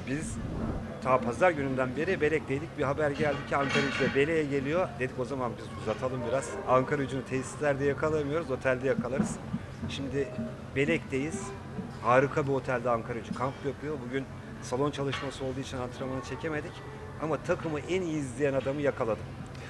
biz ta pazar gününden beri Belek'teydik. Bir haber geldi ki Ankara Gücü Belek'e geliyor. Dedik o zaman biz uzatalım biraz. Ankara Gücü'nü tesislerde yakalamıyoruz, otelde yakalarız. Şimdi Belek'teyiz. Harika bir otelde Ankara Gücü kamp yapıyor. Bugün salon çalışması olduğu için antrenmanı çekemedik. Ama takımı en iyi izleyen adamı yakaladım.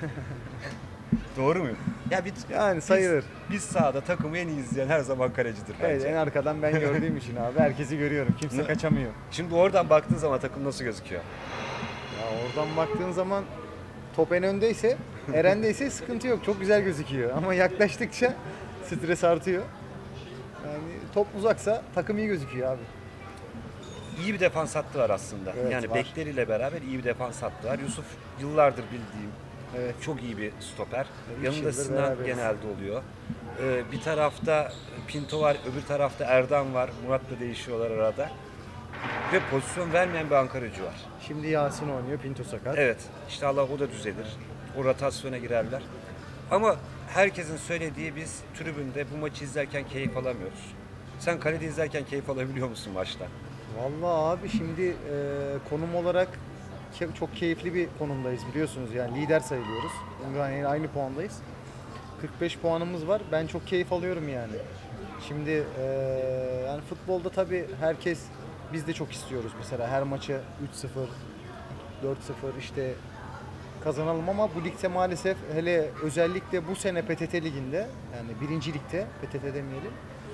Doğru muyum? Ya Yani sayılır. Biz sahada takımı en iyi izleyen her zaman kalecidir bence. Evet, en arkadan ben gördüğüm için abi herkesi görüyorum. Kimse kaçamıyor. Şimdi oradan baktığın zaman takım nasıl gözüküyor? Ya oradan baktığın zaman top en öndeyse, Eren'deyse sıkıntı yok. Çok güzel gözüküyor. Ama yaklaştıkça stres artıyor. Yani top uzaksa takım iyi gözüküyor abi. İyi bir defans hattı var aslında. Evet, yani var. bekleriyle beraber iyi bir defans hattı var. Yusuf yıllardır bildiğim Evet. çok iyi bir stoper. Üç Yanında yıldır Sinan beraberiz. genelde oluyor. Bir tarafta Pinto var, öbür tarafta Erdem var. Murat'la değişiyorlar arada. Ve pozisyon vermeyen bir Ankara Gücü var. Şimdi Yasin oynuyor, Pinto sakat. Evet, inşallah o da düzelir. O rotasyona girerler. Ama herkesin söylediği biz tribünde bu maçı izlerken keyif alamıyoruz. Sen kalede izlerken keyif alabiliyor musun maçta? Vallahi abi şimdi konum olarak çok keyifli bir konumdayız biliyorsunuz. Yani lider sayılıyoruz. Yani aynı puandayız. 45 puanımız var. Ben çok keyif alıyorum yani. Şimdi yani futbolda tabii herkes biz de çok istiyoruz. Mesela her maçı 3-0, 4-0 işte kazanalım ama bu ligde maalesef hele özellikle bu sene PTT liginde yani birinci ligde PTT demeyelim.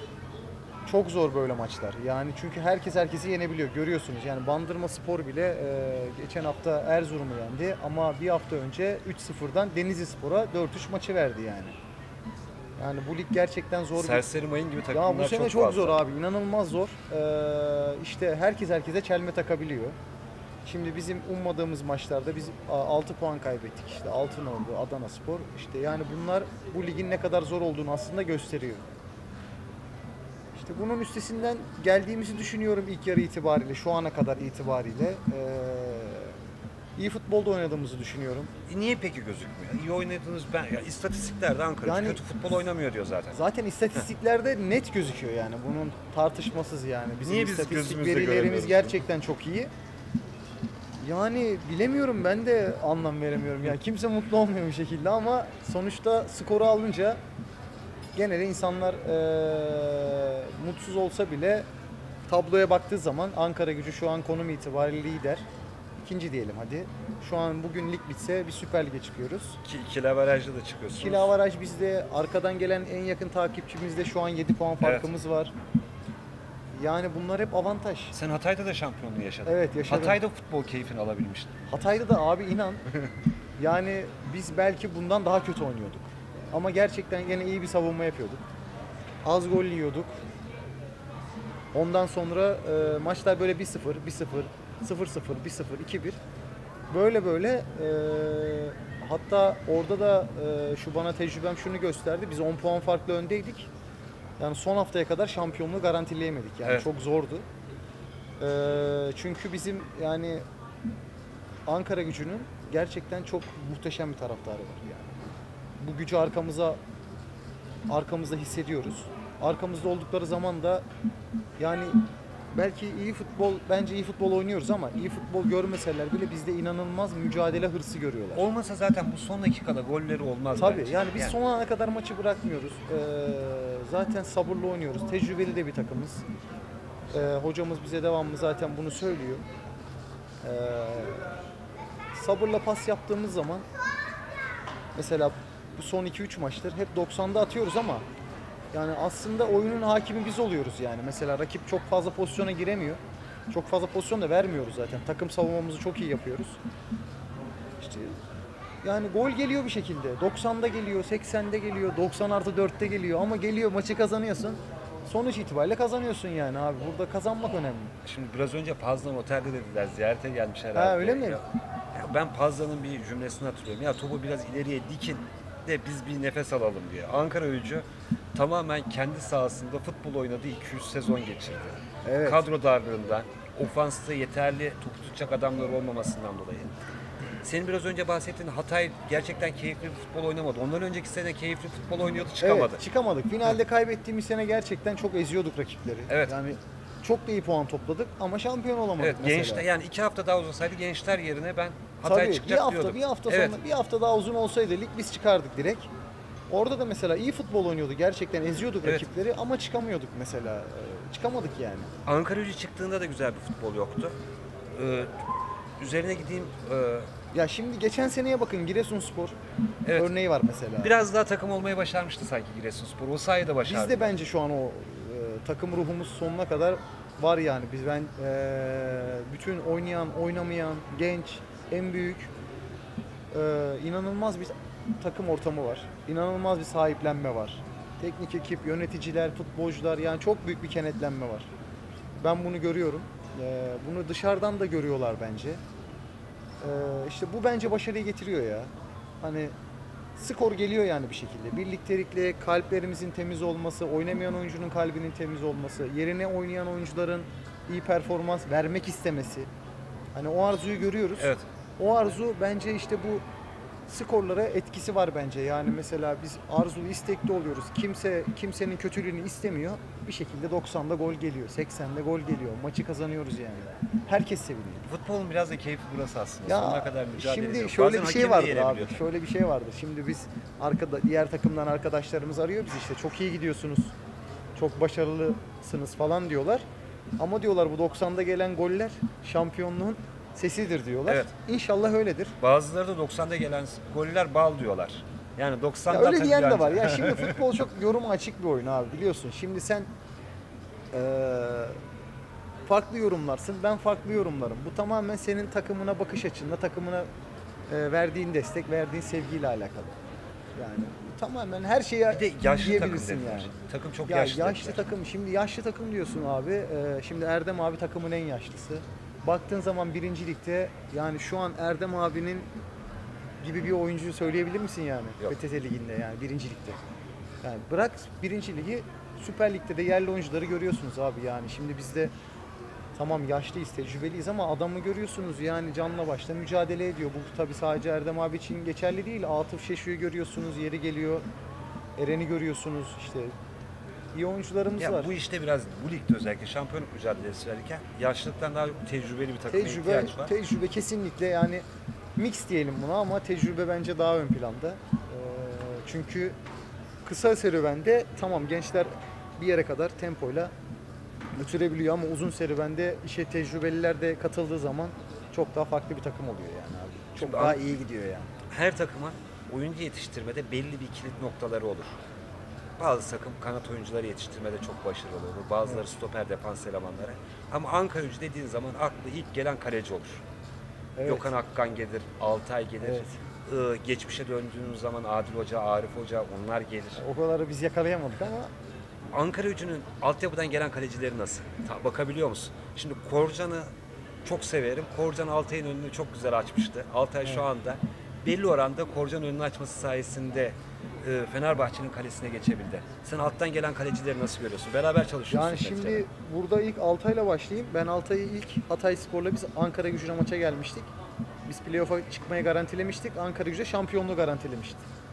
Çok zor böyle maçlar. Yani çünkü herkes herkesi yenebiliyor. Görüyorsunuz yani Bandırmaspor bile geçen hafta Erzurum'u yendi ama bir hafta önce 3-0'dan Denizlispor'a 4-3 maçı verdi yani. Yani bu lig gerçekten zor. Serseri mayın gibi takımlar Ya bu sene çok çok zor fazla. abi. İnanılmaz zor. İşte herkes herkese çelme takabiliyor. Şimdi bizim ummadığımız maçlarda biz 6 puan kaybettik. İşte Altınordu, Adanaspor. İşte yani bunlar bu ligin ne kadar zor olduğunu aslında gösteriyor. İşte bunun üstesinden geldiğimizi düşünüyorum ilk yarı itibariyle, şu ana kadar itibariyle. İyi futbolda oynadığımızı düşünüyorum. Niye peki gözükmüyor? İyi oynadınız ya istatistiklerde Ankara Yani- kötü futbol oynamıyor diyor zaten. Zaten istatistiklerde net gözüküyor yani. Bunun tartışmasız yani. Bizim Niye biz istatistik gözümüzle verilerimiz göremiyoruz gerçekten çok iyi. Yani bilemiyorum, ben de anlam veremiyorum. Yani kimse mutlu olmuyor bir şekilde ama sonuçta skoru alınca genelde insanlar mutsuz olsa bile tabloya baktığı zaman Ankara Gücü şu an konum itibariyle lider. İkinci diyelim hadi. Şu an bugün lig bitse bir Süper Lig'e çıkıyoruz. Ki ikili averajda da çıkıyorsunuz. İkili avaraj bizde, arkadan gelen en yakın takipçimizde şu an 7 puan farkımız var. Yani bunlar hep avantaj. Sen Hatay'da da şampiyonluğu yaşadın. Evet, yaşadım. Hatay'da futbol keyfini alabilmiştin. Hatay'da da abi inan yani biz belki bundan daha kötü oynuyorduk. Ama gerçekten yine iyi bir savunma yapıyorduk. Az gol yiyorduk. Ondan sonra maçlar böyle 1-0, 1-0, 0-0, 1-0, 2-1. Böyle böyle hatta orada da şu bana tecrübem şunu gösterdi. Biz 10 puan farklı öndeydik. Yani son haftaya kadar şampiyonluğu garantileyemedik. Yani Evet. çok zordu. Çünkü bizim yani Ankara Gücü'nün gerçekten çok muhteşem bir taraftarı var yani. Bu gücü arkamızda hissediyoruz. Arkamızda oldukları zaman da yani belki bence iyi futbol oynuyoruz ama iyi futbol görmeseler bile bizde inanılmaz mücadele hırsı görüyorlar. Olmasa zaten bu son dakikada golleri olmaz Tabii bence. yani biz son ana kadar maçı bırakmıyoruz. Zaten sabırlı oynuyoruz. Tecrübeli de bir takımız. Hocamız bize devamlı zaten bunu söylüyor. Sabırla pas yaptığımız zaman mesela bu son 2-3 maçtır hep 90'da atıyoruz ama yani aslında oyunun hakimi biz oluyoruz yani. Mesela rakip çok fazla pozisyona giremiyor. Çok fazla pozisyon da vermiyoruz zaten. Takım savunmamızı çok iyi yapıyoruz. İşte yani gol geliyor bir şekilde. 90'da geliyor, 80'de geliyor, 90+4'te geliyor ama geliyor, maçı kazanıyorsun. Sonuç itibariyle kazanıyorsun yani abi. Burada kazanmak önemli. Şimdi biraz önce Pazdan otelde dediler, ziyarete gelmiş herhalde. Ha, öyle mi? Ya ben Pazdan'ın bir cümlesini hatırlıyorum. Ya topu biraz ileriye dikin de biz bir nefes alalım diye. Ankara Gücü tamamen kendi sahasında futbol oynadığı 200 sezon geçirdi. Evet. Kadro darlığından, ofansta yeterli top tutacak adamlar olmamasından dolayı. Senin biraz önce bahsettiğin Hatay gerçekten keyifli bir futbol oynamadı. Ondan önceki sene keyifli futbol oynuyordu, çıkamadı. Evet, çıkamadık. Finalde kaybettiğimiz sene gerçekten çok eziyorduk rakipleri. Evet. Yani çok da iyi puan topladık ama şampiyon olamadık Evet, mesela. gençler yani 2 hafta daha uzasaydı gençler yerine ben Hatay Tabii çıkacak diyordum. bir hafta Evet. sonra bir hafta daha uzun olsaydı lig biz çıkardık direkt. Orada da mesela iyi futbol oynuyordu. Gerçekten eziyorduk Evet. rakipleri ama çıkamıyorduk mesela. Çıkamadık yani. Ankaragücü çıktığında da güzel bir futbol yoktu. Üzerine gideyim. Ya şimdi geçen seneye bakın Giresunspor Evet. örneği var mesela. Biraz daha takım olmayı başarmıştı sanki Giresunspor. O sayede başardı. Biz de bence şu an o takım ruhumuz sonuna kadar var yani. Bütün oynayan, oynamayan, genç, en büyük inanılmaz bir takım ortamı var. İnanılmaz bir sahiplenme var. Teknik ekip, yöneticiler, futbolcular yani çok büyük bir kenetlenme var. Ben bunu görüyorum. Bunu dışarıdan da görüyorlar bence. İşte bu bence başarıyı getiriyor ya. Hani skor geliyor yani bir şekilde. Birliktelikle kalplerimizin temiz olması, oynamayan oyuncunun kalbinin temiz olması, yerine oynayan oyuncuların iyi performans vermek istemesi. Hani o arzuyu görüyoruz. Evet. O arzu bence işte bu skorlara etkisi var bence. Yani mesela biz arzulu, istekli oluyoruz. Kimsenin kötülüğünü istemiyor. Bir şekilde 90'da gol geliyor, 80'de gol geliyor. Maçı kazanıyoruz yani. Herkes seviniyor. Futbolun biraz da keyfi burası aslında. Sonuna kadar mücadele şimdi ediyor. şöyle Bazen bir şey hakem de vardır abi. yenebiliyor. Şöyle bir şey vardır. Şimdi biz diğer takımdan arkadaşlarımız arıyor bizi işte çok iyi gidiyorsunuz. Çok başarılısınız falan diyorlar. Ama diyorlar bu 90'da gelen goller şampiyonluğun sesidir diyorlar. Evet. İnşallah öyledir. Bazıları da 90'da gelen goller bal diyorlar. Yani 90'da Ya öyle tabii diyen de yani- var. Ya şimdi futbol çok yoruma açık bir oyun abi biliyorsun. Şimdi sen farklı yorumlarsın, ben farklı yorumlarım. Bu tamamen senin takımına bakış açınla, takımına verdiğin destek, verdiğin sevgiyle alakalı. Yani tamamen her şeye Bir de yaşlı takım diyebilirsin dediler. yani. Takım çok Ya yaşlı. yaşlı dediler. takım, şimdi yaşlı takım diyorsun abi. Şimdi Erdem abi takımın en yaşlısı. Baktığın zaman birinci ligde yani şu an Erdem abinin gibi bir oyuncuyu söyleyebilir misin yani? Yok. PTT liginde yani birinci ligde. Yani bırak birinci ligi, Süper Lig'de de yerli oyuncuları görüyorsunuz abi yani. Şimdi bizde tamam yaşlıyız, tecrübeliyiz ama adamı görüyorsunuz yani canla başla mücadele ediyor. Bu tabii sadece Erdem abi için geçerli değil. Atıf Şeşu'yu görüyorsunuz, yeri geliyor. Eren'i görüyorsunuz işte. İyi oyuncularımız Ya var. bu işte biraz bu ligde özellikle şampiyonluk mücadelesi verirken yaşlılıktan daha tecrübeli bir takıma ihtiyaç var. Tecrübe kesinlikle yani mix diyelim buna ama tecrübe bence daha ön planda. Çünkü kısa serüvende tamam gençler bir yere kadar tempoyla götürebiliyor ama uzun serüvende işe tecrübeliler de katıldığı zaman çok daha farklı bir takım oluyor yani abi. Çok Şimdi daha iyi gidiyor yani. Her takıma oyuncu yetiştirmede belli bir kilit noktaları olur. Bazı takım kanat oyuncuları yetiştirmede çok başarılı olur. Bazıları stoper defans elemanları. Ama Ankaragücü dediğin zaman aklı ilk gelen kaleci olur. Evet. Gökhan Akkan gelir, Altay gelir. Evet. Geçmişe döndüğümüz zaman Adil Hoca, Arif Hoca onlar gelir. O kadarı biz yakalayamadık ama Ankaragücü'nün altyapıdan gelen kalecileri nasıl? Bakabiliyor musun? Şimdi Korcan'ı çok severim. Korcan Altay'ın önünü çok güzel açmıştı. Altay şu anda belli oranda Korcan önünü açması sayesinde Fenerbahçe'nin kalesine geçebildi. Sen alttan gelen kalecileri nasıl görüyorsun? Beraber çalışıyorsun. yani şimdi burada ilk Altay'la başlayayım. Ben Altay'ı ilk Hatayspor'la biz Ankaragücü'ne maça gelmiştik. Biz playoff'a çıkmayı garantilemiştik. Ankaragücü şampiyonluğu garantilemişti.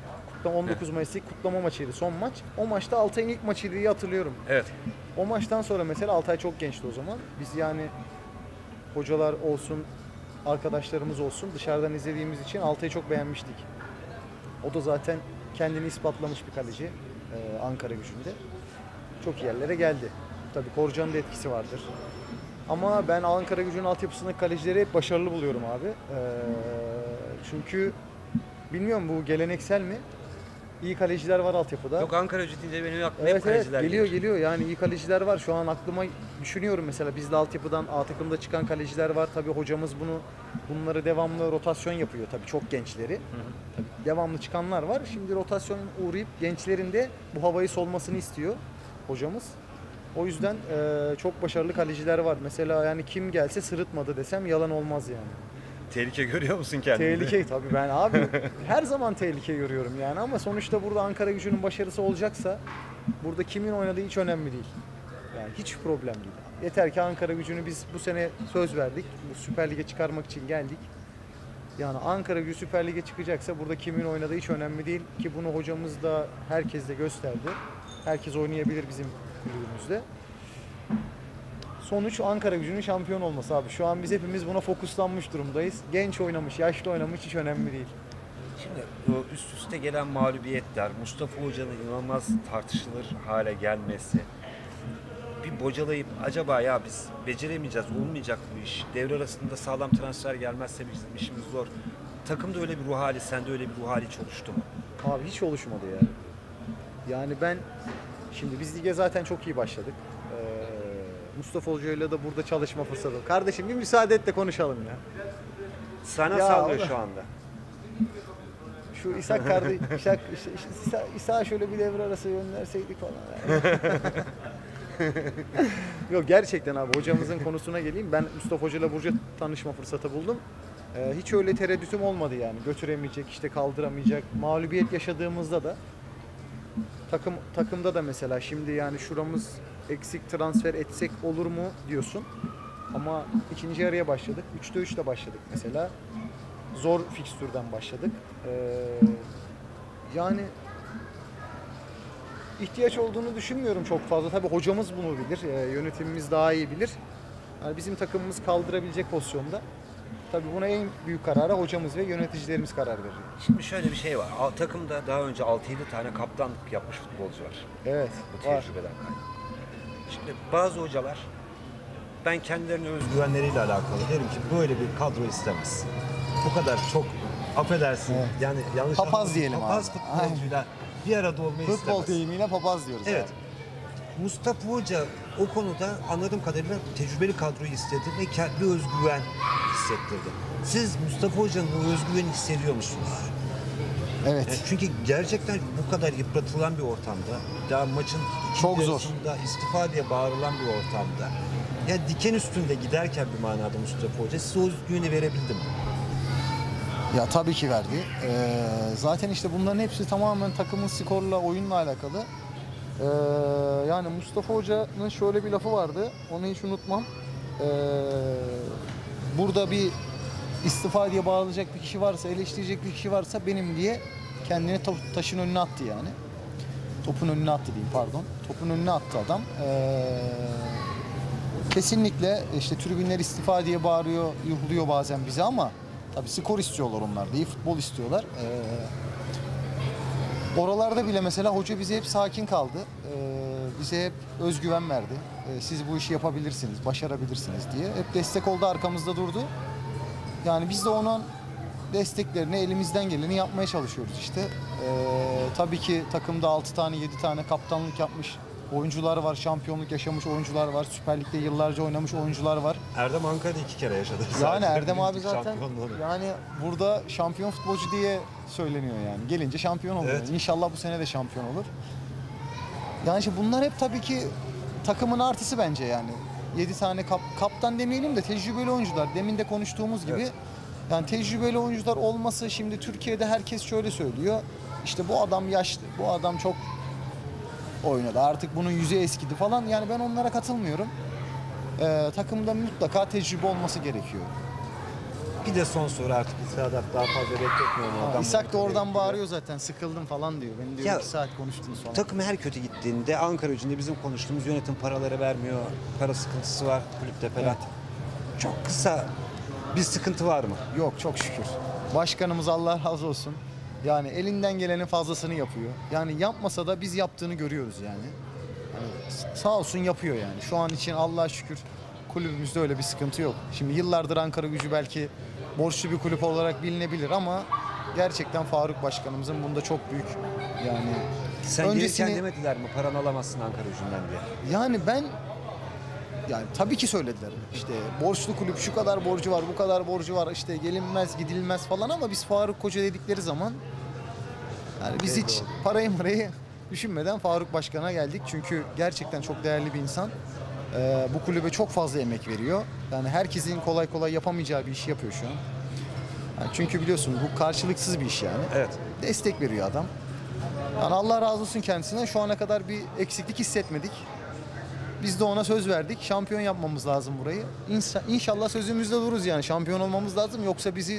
19 Mayıs'taki kutlama maçıydı son maç. O maçta Altay'ın ilk maçıydı diye hatırlıyorum. Evet. O maçtan sonra mesela Altay çok gençti o zaman. Biz yani hocalar olsun, arkadaşlarımız olsun dışarıdan izlediğimiz için Altay'ı çok beğenmiştik. O da zaten kendini ispatlamış bir kaleci Ankaragücü'nde. Çok iyi yerlere geldi. Tabii Korcan'ın da etkisi vardır. Ama ben Ankaragücü'nün altyapısındaki kalecileri hep başarılı buluyorum abi. Çünkü bilmiyorum bu geleneksel mi? İyi kaleciler var altyapıda. Yok Ankaragücü deyince benim aklıma hep Evet evet kaleciler geliyor gelir. geliyor yani iyi kaleciler var şu an aklıma düşünüyorum mesela bizde altyapıdan A takımda çıkan kaleciler var tabii hocamız bunları devamlı rotasyon yapıyor tabii çok gençleri tabii devamlı çıkanlar var şimdi rotasyon uğrayıp gençlerin de bu havayı solmasını istiyor hocamız o yüzden çok başarılı kaleciler var mesela yani kim gelse sırıtmadı desem yalan olmaz yani. Tehlike görüyor musun kendini? Tehlike tabii ben abi her zaman tehlike görüyorum yani ama sonuçta burada Ankaragücü'nün başarısı olacaksa burada kimin oynadığı hiç önemli değil. Yani hiç problem değil. Yeter ki Ankaragücü'nü biz bu sene söz verdik. Bu Süper Lig'e çıkarmak için geldik. Yani Ankaragücü Süper Lig'e çıkacaksa burada kimin oynadığı hiç önemli değil ki bunu hocamız da herkes de gösterdi. Herkes oynayabilir bizim kulübümüzde. Sonuç Ankara Gücü'nün şampiyon olması abi. Şu an biz hepimiz buna fokuslanmış durumdayız. Genç oynamış, yaşlı oynamış hiç önemli değil. Şimdi o üst üste gelen mağlubiyetler, Mustafa Hoca'nın inanılmaz tartışılır hale gelmesi, bir bocalayıp acaba ya biz beceremeyeceğiz, olmayacak bu iş, devre arasında sağlam transfer gelmezse bizim işimiz zor. Takımda öyle bir ruh hali, sende öyle bir ruh hali hiç oluştu mu? Abi hiç oluşmadı ya. Yani ben şimdi biz lige zaten çok iyi başladık. Mustafa Hoca'yla da burada çalışma fırsatı. Kardeşim bir müsaade et de konuşalım ya. Sana Ya sallıyor Allah. şu anda. Şu İshak kardeş, İshak şöyle bir devre arası gönderseydik falan. Yok gerçekten abi hocamızın konusuna geleyim. Ben Mustafa Hoca'yla Burcu tanışma fırsatı buldum. Hiç öyle tereddütüm olmadı yani. Götüremeyecek, işte kaldıramayacak. Mağlubiyet yaşadığımızda da takımda da mesela şimdi yani şuramız eksik transfer etsek olur mu diyorsun. Ama ikinci yarıya başladık. 3'te 3'le başladık mesela. Zor fikstürden başladık. Yani ihtiyaç olduğunu düşünmüyorum çok fazla. Tabii hocamız bunu bilir. Yönetimimiz daha iyi bilir. Yani bizim takımımız kaldırabilecek pozisyonda. Tabii buna en büyük kararı hocamız ve yöneticilerimiz karar verir. Şimdi şöyle bir şey var. Takımda daha önce 6-7 tane kaptanlık yapmış futbolcu var. Evet, Bu var. tecrübeden kaynaklı. Şimdi bazı hocalar ben kendilerine özgüvenleriyle alakalı derim ki böyle bir kadro istemez. Bu kadar çok affedersin Evet. yani yanlış Papaz anlamayın, diyelim papaz abi. futbolcuyla bir arada olmayı Futbol istemez. deyimiyle papaz diyoruz. Evet. Abi. Mustafa Hoca o konuda anladığım kadarıyla tecrübeli kadroyu istedi ve kendi özgüven hissettirdi. Siz Mustafa Hoca'nın o özgüveni hissediyor musunuz? Evet. Yani çünkü gerçekten bu kadar yıpratılan bir ortamda, daha maçın Çok zor. yarısında istifa diye bağırılan bir ortamda, ya diken üstünde giderken bir manada Mustafa Hoca size o özgüveni verebildi mi? Ya tabii ki verdi. Zaten işte bunların hepsi tamamen takımın skorla, oyunla alakalı. Yani Mustafa Hoca'nın şöyle bir lafı vardı. Onu hiç unutmam. Burada bir istifa diye bağlayacak bir kişi varsa, eleştirecek bir kişi varsa benim diye kendini taşın önüne attı yani. Topun önüne attı diyeyim pardon. Topun önüne attı adam. Kesinlikle işte tribünler istifa diye bağırıyor, yuhluyor bazen bize ama tabii skor istiyorlar onlar da, iyi futbol istiyorlar. Oralarda bile mesela hoca bize hep sakin kaldı. Bize hep özgüven verdi. Siz bu işi yapabilirsiniz, başarabilirsiniz diye. Hep destek oldu, arkamızda durdu. Yani biz de onun desteklerini, elimizden geleni yapmaya çalışıyoruz işte. Tabii ki takımda 6 tane, 7 tane kaptanlık yapmış oyuncular var, şampiyonluk yaşamış oyuncular var, Süper Lig'de yıllarca oynamış oyuncular var. Erdem Ankara'da 2 kere yaşadı. Yani Erdem abi Lig zaten şampiyonluğunu. yani burada şampiyon futbolcu diye söyleniyor yani. Gelince şampiyon oluyor. Evet. İnşallah bu sene de şampiyon olur. Yani işte bunlar hep tabii ki takımın artısı bence yani. 7 tane kaptan demeyelim de tecrübeli oyuncular. Demin de konuştuğumuz gibi. Evet. Yani tecrübeli oyuncular olması şimdi Türkiye'de herkes şöyle söylüyor. İşte bu adam yaşlı, bu adam çok oynadı. Artık bunun yüzü eskidi falan. Yani ben onlara katılmıyorum. Takımda mutlaka tecrübe olması gerekiyor. Bir de son soru artık İshak'dan daha fazla bekletmiyorum. Oradan İshak da bunu oradan bekliyor. bağırıyor zaten. Sıkıldım falan diyor. Beni diyor Ya, 2 saat konuştunuz falan. Takım her kötü gittiğinde Ankara Gücü'nde bizim konuştuğumuz yönetim paraları vermiyor. Para sıkıntısı var kulüpte falan. Evet. Çok kısa bir sıkıntı var mı? Yok çok şükür. Başkanımız Allah razı olsun. Yani elinden gelenin fazlasını yapıyor. Yani yapmasa da biz yaptığını görüyoruz yani. Sağ olsun yapıyor yani. Şu an için Allah'a şükür kulübümüzde öyle bir sıkıntı yok. Şimdi yıllardır Ankara Gücü belki borçlu bir kulüp olarak bilinebilir ama gerçekten Faruk Başkanımızın bunda çok büyük yani Sen gelirken demediler mi paranı alamazsın Ankara Gücü'nden diye? yani ben yani tabii ki söylediler. İşte borçlu kulüp şu kadar borcu var, bu kadar borcu var. İşte gelinmez, gidilmez falan ama biz Faruk Koca dedikleri zaman yani biz hiç parayı düşünmeden Faruk Başkan'a geldik. Çünkü gerçekten çok değerli bir insan. Bu kulübe çok fazla emek veriyor. Yani herkesin kolay kolay yapamayacağı bir işi yapıyor şu an. Yani çünkü biliyorsun bu karşılıksız bir iş yani. Evet. Destek veriyor adam. Yani Allah razı olsun kendisine. Şu ana kadar bir eksiklik hissetmedik. Biz de ona söz verdik. Şampiyon yapmamız lazım burayı. İnşallah sözümüzde dururuz yani. Şampiyon olmamız lazım. Yoksa bizi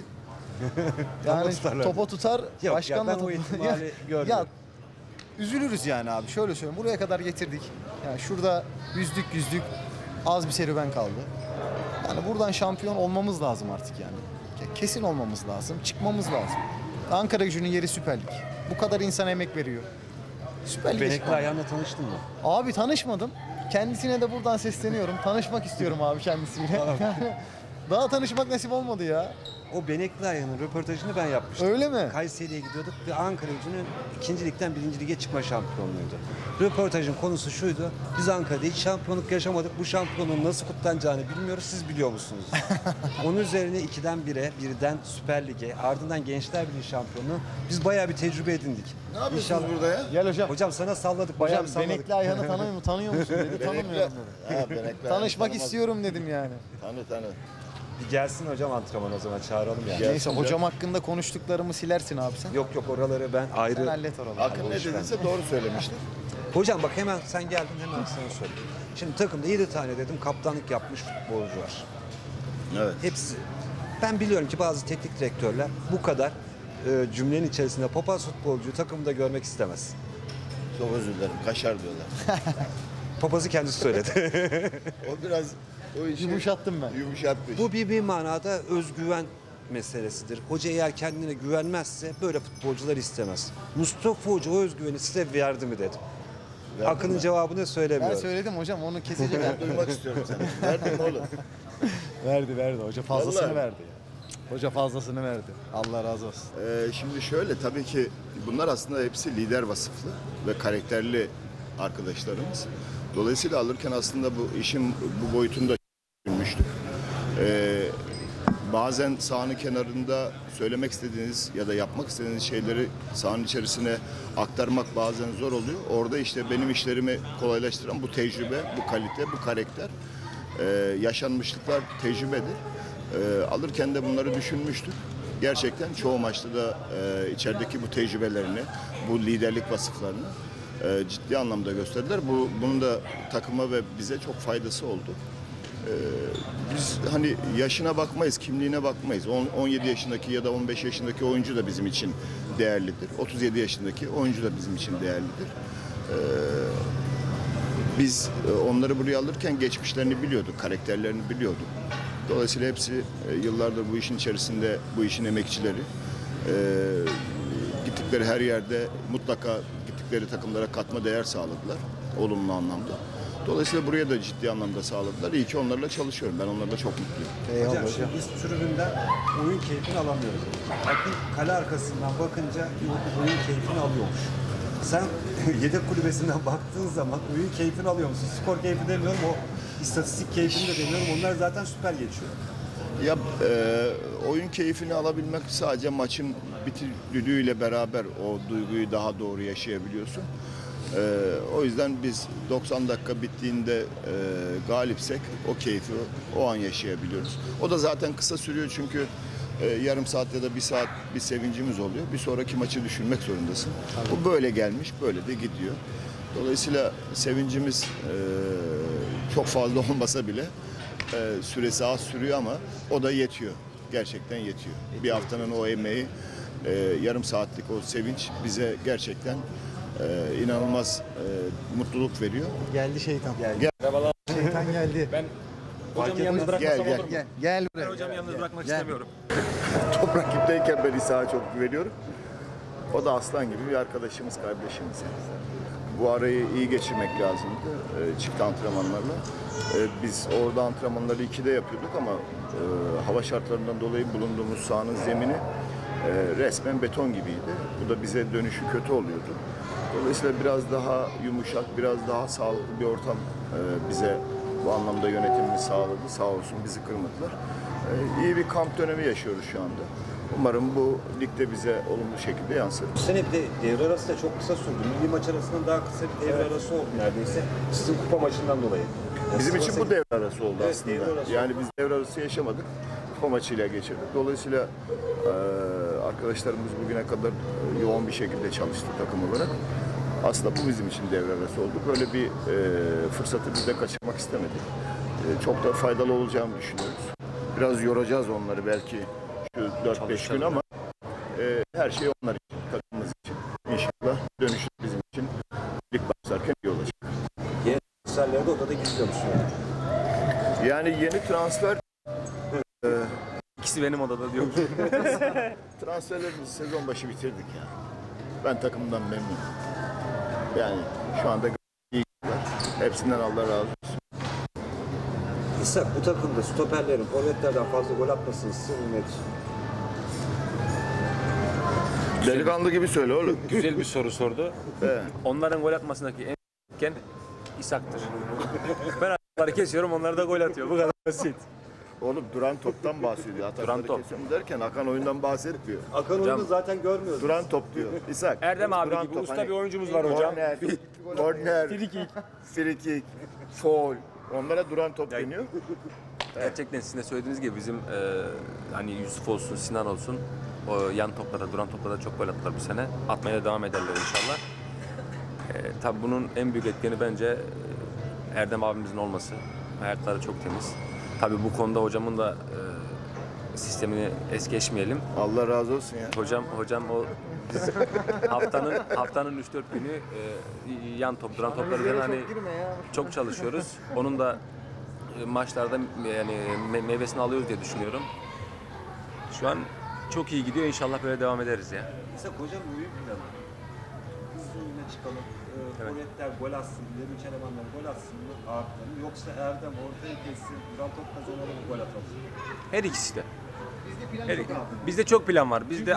yani topa tutar. Yok, Başkanla ya ben o ihtimali görmüyorum. Ya üzülürüz yani abi. Şöyle söyleyeyim. Buraya kadar getirdik. Yani şurada yüzdük. Az bir serüven kaldı. Yani buradan şampiyon olmamız lazım artık yani. Kesin olmamız lazım. Çıkmamız lazım. Ankaragücü'nün yeri Süper Lig. Bu kadar insan emek veriyor. Süper Lig'e Benekli çıkmak. Ayhan'la tanıştın mı? Abi tanışmadım. Kendisine de buradan sesleniyorum. Tanışmak istiyorum abi kendisiyle. Daha tanışmak nasip olmadı ya. O Benekli Ayhan'ın röportajını ben yapmıştım. Öyle mi? Kayseri'ye gidiyorduk ve Ankaragücü'nün 2. ligden 1. lige çıkma şampiyonluğuydu. Röportajın konusu şuydu. Biz Ankara'da hiç şampiyonluk yaşamadık. Bu şampiyonluğun nasıl kutlanacağını bilmiyoruz. Siz biliyor musunuz? Onun üzerine 2'den 1'e, birden Süper Lig'e, ardından Gençler Birliği şampiyonluğu. Biz bayağı bir tecrübe edindik. Ne yapıyorsunuz burada ya? Gel hocam. Hocam sana salladık, bayağı Hocam bir salladık. Benekli Ayhan'ı tanıyor musun dedi. Tanımıyorum dedi. Ha, Benekli. Tanışmak Tanımaz. istiyorum dedim yani. Tanı. Bir gelsin hocam antrenman o zaman çağıralım yani. Gel. Neyse hocam hakkında konuştuklarımı silersin abi sen. Yok oraları ben ayrı... Sen hallet oraları. Akın ne dediyse doğru söylemiştir. Hocam bak hemen sen geldin hemen sana söyleyeyim. Şimdi takımda 7 tane dedim kaptanlık yapmış futbolcu var. Evet. Hepsi. Ben biliyorum ki bazı teknik direktörler bu kadar cümlenin içerisinde papaz futbolcuyu takımda görmek istemez. Çok özür dilerim. Kaşar diyorlar. Papazı kendisi söyledi. O biraz o işi Yumuşattım ben. yumuşatmış. Bu bir manada özgüven meselesidir. Hoca eğer kendine güvenmezse böyle futbolcular istemez. Mustafa Hoca o özgüveni size verdi mi dedim. Verdim Akın'ın ben. cevabını Ben söylemiyorum. söyledim hocam onu kesecek. Duymak istiyorum seni. Verdin mi oğlum? verdi. Hoca fazlasını Vallahi. verdi ya. Hoca fazlasını verdi. Allah razı olsun. Şimdi şöyle tabii ki bunlar aslında hepsi lider vasıflı ve karakterli arkadaşlarımız. Dolayısıyla alırken aslında bu işin bu boyutunu da düşünmüştük. Bazen sahanın kenarında söylemek istediğiniz ya da yapmak istediğiniz şeyleri sahanın içerisine aktarmak bazen zor oluyor. Orada işte benim işlerimi kolaylaştıran bu tecrübe, bu kalite, bu karakter, yaşanmışlıklar tecrübedir. Alırken de bunları düşünmüştük. Gerçekten çoğu maçta da içerideki bu tecrübelerini, bu liderlik vasıflarını ciddi anlamda gösterdiler. Bunun da takıma ve bize çok faydası oldu. Biz hani yaşına bakmayız, kimliğine bakmayız. 17 yaşındaki ya da 15 yaşındaki oyuncu da bizim için değerlidir. 37 yaşındaki oyuncu da bizim için değerlidir. Biz onları buraya alırken geçmişlerini biliyorduk, karakterlerini biliyorduk. Dolayısıyla hepsi yıllardır bu işin içerisinde, bu işin emekçileri. Gittikleri her yerde mutlaka gittikleri takımlara katma değer sağladılar, olumlu anlamda. Dolayısıyla buraya da ciddi anlamda sağladılar. İyi ki onlarla çalışıyorum. Ben onlarla çok mutluyum. Hocam şimdi biz tribünden oyun keyfini alamıyoruz. Akın kale arkasından bakınca bir oyun keyfini alıyormuş. Sen yedek kulübesinden baktığın zaman oyun keyfini alıyor musun? Skor keyfi demiyorum, o istatistik keyfini de demiyorum. Onlar zaten süper geçiyor. Ya oyun keyfini alabilmek sadece maçın bitiriyle beraber o duyguyu daha doğru yaşayabiliyorsun. O yüzden biz 90 dakika bittiğinde galipsek o keyfi o an yaşayabiliyoruz. O da zaten kısa sürüyor çünkü yarım saat ya da bir saat bir sevincimiz oluyor. Bir sonraki maçı düşünmek zorundasın. Bu böyle gelmiş, böyle de gidiyor. Dolayısıyla sevincimiz çok fazla olmasa bile süresi az sürüyor ama o da yetiyor. Gerçekten yetiyor. Bir haftanın o emeği, yarım saatlik o sevinç bize gerçekten inanılmaz mutluluk veriyor. Geldi şeytan. Gel. Şeytan geldi. Ben hocamı yalnız bırakmasam Gel, olur mu? Gel buraya. Ben hocamı yalnız bırakmak Gel. istemiyorum. Top rakipteyken ben İsa'ya çok güveniyorum. O da aslan gibi bir arkadaşımız, kardeşimiz. Bu arayı iyi geçirmek lazımdı çift antrenmanlarla. Biz orada antrenmanları 2'de yapıyorduk ama hava şartlarından dolayı bulunduğumuz sahanın zemini resmen beton gibiydi. Bu da bize dönüşü kötü oluyordu. Dolayısıyla biraz daha yumuşak, biraz daha sağlıklı bir ortam bize bu anlamda yönetimimiz sağladı. Sağ olsun bizi kırmadılar. İyi bir kamp dönemi yaşıyoruz şu anda. Umarım bu ligde bize olumlu şekilde yansır. Bu sene bir de devre arası da çok kısa sürdü. Milli maç arasından daha kısa bir devre arası oldu neredeyse. Sizin kupa maçından dolayı. Bizim için bu devre arası oldu Evet, aslında. devre arası Yani biz devre arası yaşamadık. Kupa maçıyla geçirdik. Dolayısıyla arkadaşlarımız bugüne kadar yoğun bir şekilde çalıştı takım olarak. Aslında bu bizim için devre arası oldu. Böyle bir fırsatı biz de kaçırmak istemedik. Çok da faydalı olacağını düşünüyoruz. Biraz yoracağız onları belki şu 4-5 gün ama her şey onlar için, takımımız için. İnşallah dönüşü bizim için lig başlarken iyi olacak. Yeni transferleri de odada gizliyormuş yani. yeni transfer İkisi benim odada diyor. transferlerimizi sezon başı bitirdik ya. Ben takımdan memnunum. Yani şu anda iyi gidiyorlar. Hepsinden Allah razı olsun. İshak, bu takımda stoperlerin forvetlerden fazla gol atmasını sizin nedir? Delikanlı gibi söyle oğlum. Güzel bir soru sordu. He. Onların gol atmasındaki en etken İshak'tır. Ben a**ları kesiyorum, onlar da gol atıyor. Bu kadar basit. Oğlum duran toptan bahsediyor. Duran top. Kesiyorum derken Hakan oyundan bahsetmiyor. Akan oyunu zaten görmüyoruz. Duran top diyor. İshak. Erdem abi duran gibi top, usta hani bir oyuncumuz var hocam. Korner, free kick, foul. Onlara duran top deniyor. Gerçekten sizin de söylediğiniz gibi bizim hani Yusuf olsun, Sinan olsun o yan toplarda, duran toplarda çok gol attılar bu sene. Atmaya da devam ederler inşallah. Tabii bunun en büyük etkeni bence Erdem abimizin olması. Ayakları çok temiz. Tabii bu konuda hocamın da sistemini es geçmeyelim. Allah razı olsun ya. Hocam o biz haftanın 3-4 günü yan top, duran topları üzerine hani çok çalışıyoruz. Onun da maçlarda yani meyvesini alıyoruz diye düşünüyorum. Şu an çok iyi gidiyor. İnşallah böyle devam ederiz ya. İshak hocam oyun planı. Hızlı oyuna çıkalım. Forvetler gol atsın, Lerin Çelemanlar gol atsın mı ağırtlarını, yoksa Erdem ortaya kessin, duran top kazanalım, gol atalım. Her ikisi de. Bizde çok plan var. Bizde